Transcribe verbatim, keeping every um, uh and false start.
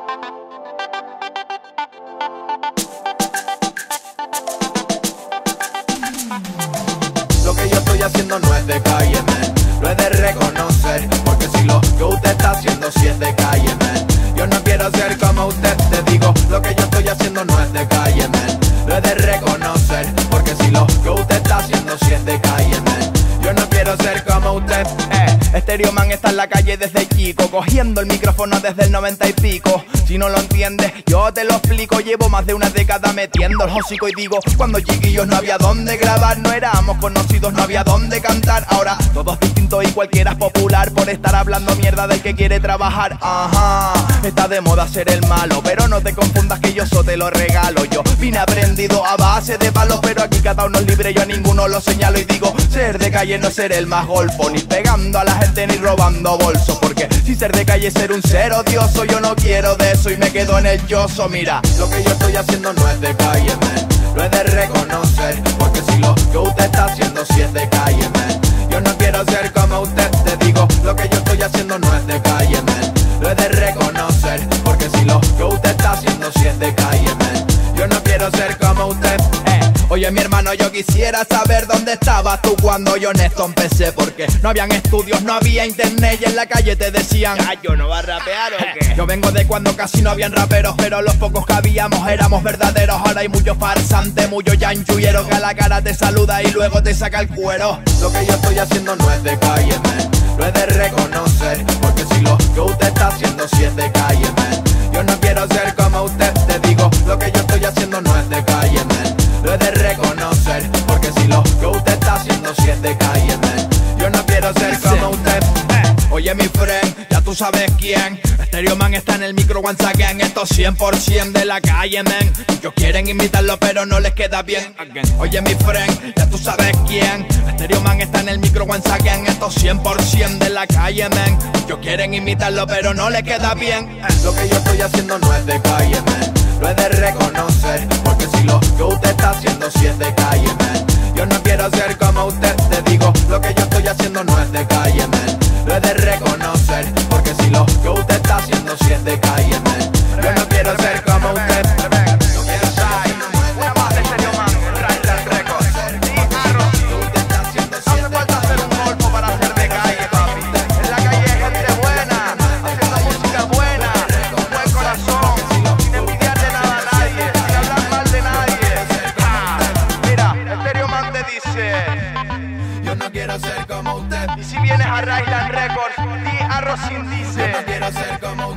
Lo que yo estoy haciendo no es de calle, man. Lo he de reconocer, porque si lo que usted está haciendo sí es de calle, man. Yo no quiero ser como usted, te digo. Lo que yo estoy haciendo no es de calle, man. Lo he de reconocer, porque si lo que usted está haciendo sí es de calle, man. Yo no quiero ser como usted. Eh, Stereoman está en la calle desde chico, cogiendo el micrófono desde el noventa y pico. Si no lo entiendes, yo te lo explico. Llevo más de una década metiendo el hocico y digo, cuando chiquillos no había dónde grabar, no éramos conocidos, no había dónde cantar. Ahora todo es distinto y cualquiera es popular por estar hablando mierda del que quiere trabajar. Ajá, está de moda ser el malo, pero no te confundas que yo eso te lo regalo. Yo vine aprendido a base de palos, pero aquí cada uno es libre, yo a ninguno lo señalo y digo, ser de calle no es ser el más golfo, ni pegando a la gente ni robando bolsos, porque si ser de calle es ser un ser odioso, yo no quiero de eso y me quedo en el yoso. Mira, lo que yo estoy haciendo no es de calle, man. Lo he de reconocer, porque si lo que usted está haciendo sí es de calle, man. Yo no quiero ser como usted, te digo. Lo que yo estoy haciendo no es de calle, man. Lo he de reconocer, porque si lo que usted está haciendo sí es de calle, man. Yo no quiero ser como usted. eh. Oye mi hermano, yo quisiera saber dónde estabas tú cuando yo en esto empecé, porque no habían estudios, no había internet y en la calle te decían, ah, ¿yo no vas a rapear o qué? Yo vengo de cuando casi no habían raperos, pero los pocos que habíamos éramos verdaderos. Ahora hay muchos farsantes, muchos yanchuyeros que a la cara te saluda y luego te saca el cuero. Lo que yo estoy haciendo no es de calle, man. Lo he de reconocer, porque si lo que usted está haciendo sí es de calle, man. Yo no quiero ser como usted, te digo. Lo que yo estoy haciendo no es de calle, man. Lo he de reconocer, porque si lo que usted está haciendo sí es de calle, man. Yo no quiero ser como usted. eh. Oye mi friend, ya tú sabes quién. Stereoman está en el micro once again. Esto cien por cien de la calle, man. Ellos quieren imitarlo pero no les queda bien. Oye mi friend, ya tú sabes quién. Stereoman está en el micro once again. Esto cien por cien de la calle, man. Ellos quieren imitarlo pero no les queda bien. Lo que yo estoy haciendo no es de calle, man. Lo he de reconocer, porque si lo que usted está haciendo sí es de calle, man. Yo no quiero ser como usted, te digo. Lo que yo estoy haciendo no es de calle, man. Lo he de reconocer, porque si lo que usted está haciendo sí es de calle, man. Yo no quiero ser como usted. Una más de Stereoman, Riceland Records, D J Arrocin. No hace falta hacer un golfo para ser de calle, papi. En la calle hay gente buena, haciendo música buena, con buen corazón, sin envidiarle nada a nadie, sin hablar mal de nadie. Ah, mira, Stereoman te dice, yo no quiero ser como usted. y si vienes a Riceland Records, D J Arrocin dice, yo no quiero ser como usted.